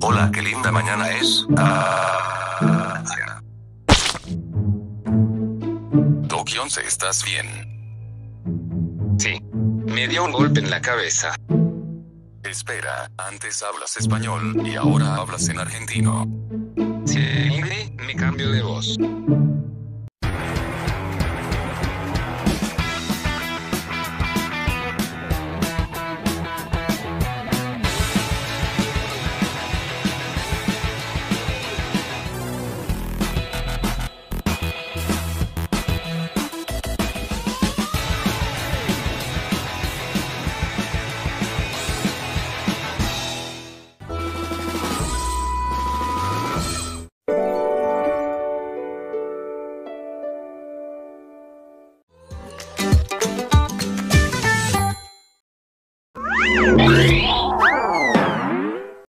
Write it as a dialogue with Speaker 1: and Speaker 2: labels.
Speaker 1: Hola, qué linda mañana es. Doki 11, ¿estás bien?
Speaker 2: Sí. Me dio un golpe en la cabeza.
Speaker 1: Espera, antes hablas español y ahora hablas en argentino.
Speaker 2: Sí, me cambio de voz.